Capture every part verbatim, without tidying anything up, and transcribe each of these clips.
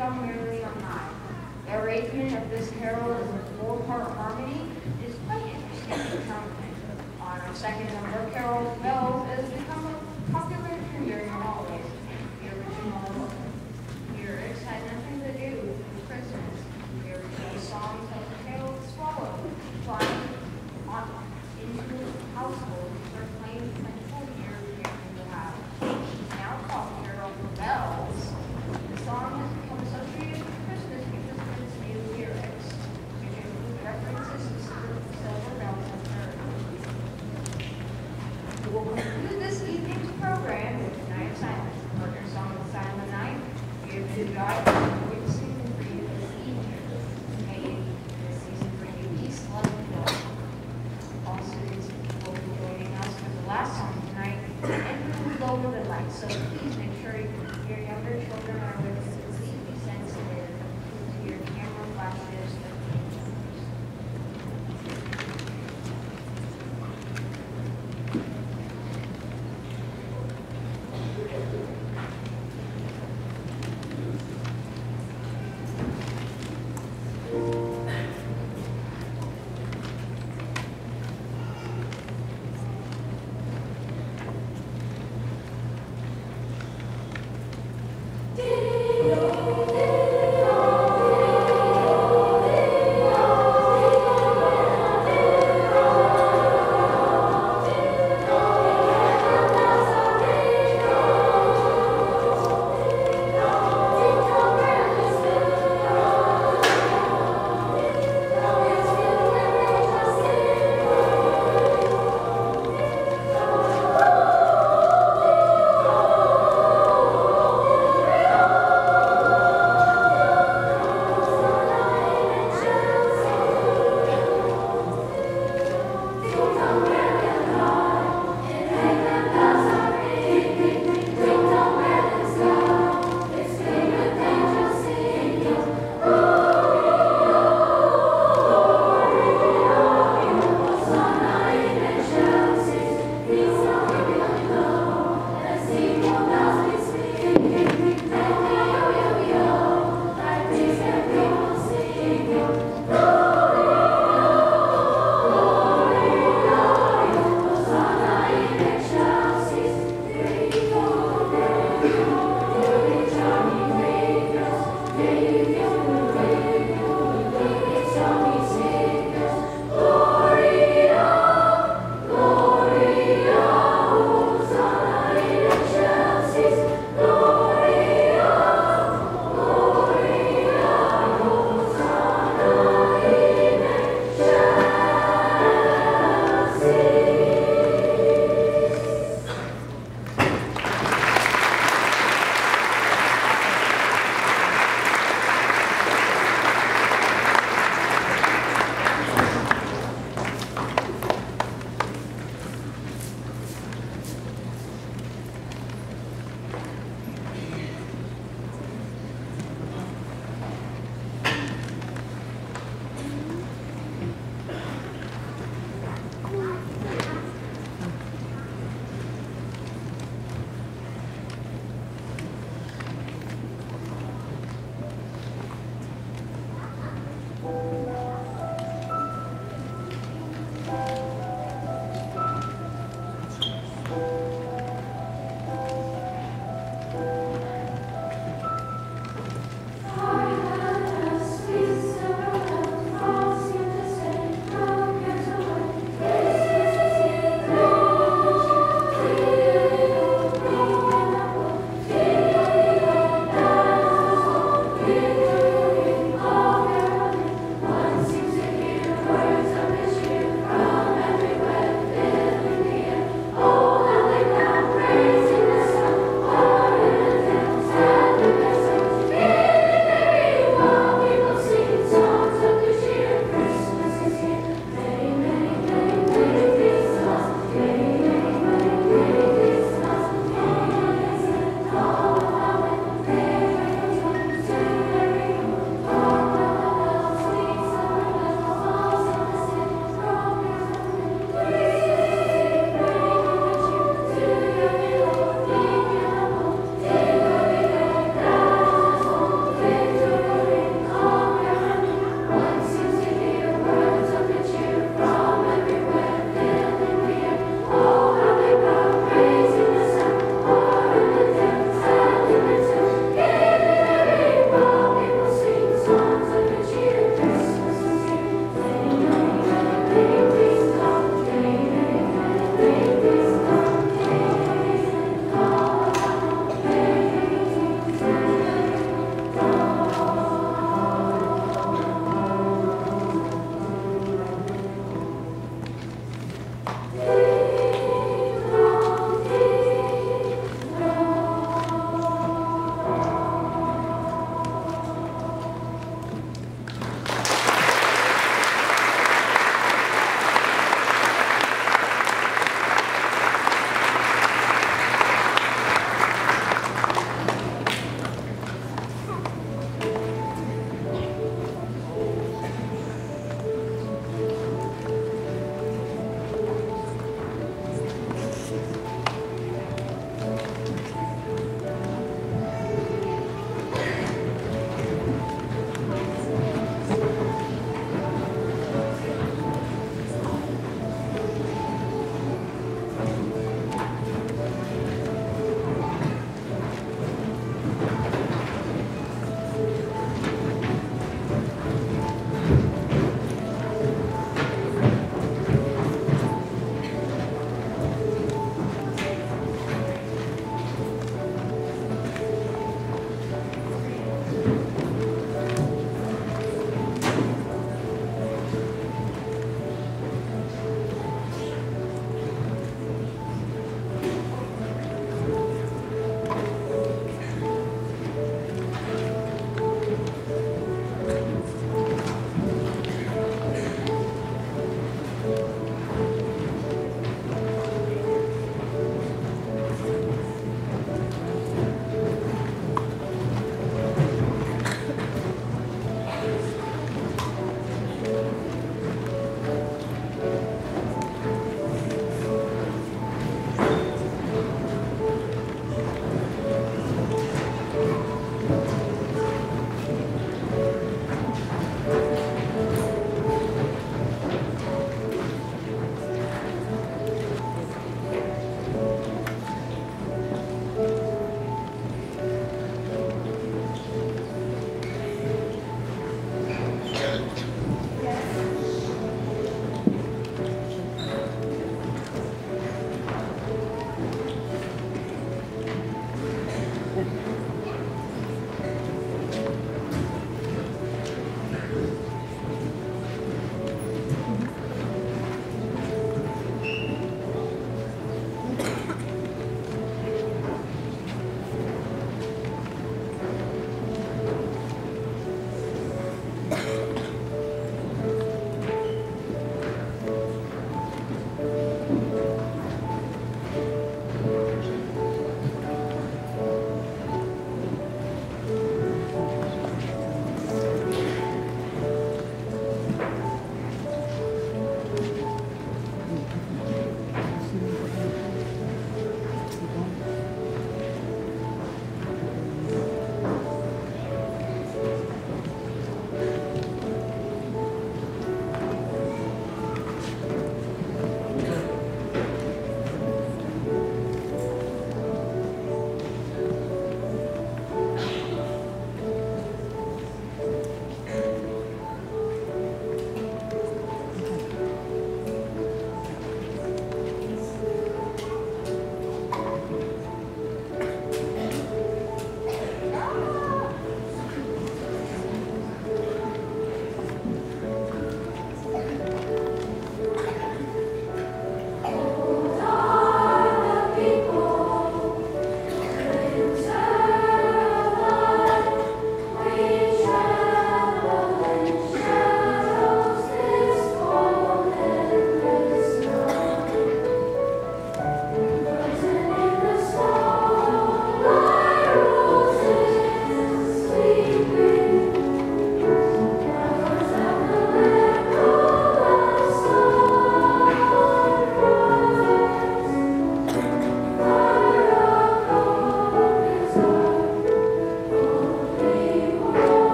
on Merrily on high. The arrangement of this carol is a four-part harmony. It is quite interesting to come on our second number, Carol Bells has become a popular tune during the holidays. The original lyrics had nothing to do with Christmas. The original song tells the tale of the swallow flying on into a household for claiming plentiful year here in the house. Now called Carol for Bells, the song has become associated with Christmas because of its new lyrics, which include references to silver bells and birds. We will conclude this evening's program with the Night of Silence, the partner song of Silent Night. Give to God for the season for you this evening. May this season bring you peace, love, and joy. All students will be joining us for the last song tonight, and we will go over the lights. So please make sure your younger children are with us. Please be sensitive to your camera flashes.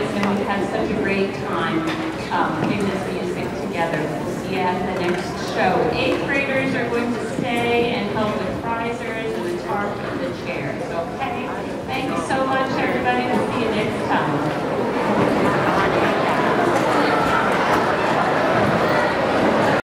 thanks, and we've had such a great time um, putting this music together. We'll see you at the next show. Eighth graders are going to stay and help with prizers and the tarp and the chairs, okay? Thank you so much, everybody.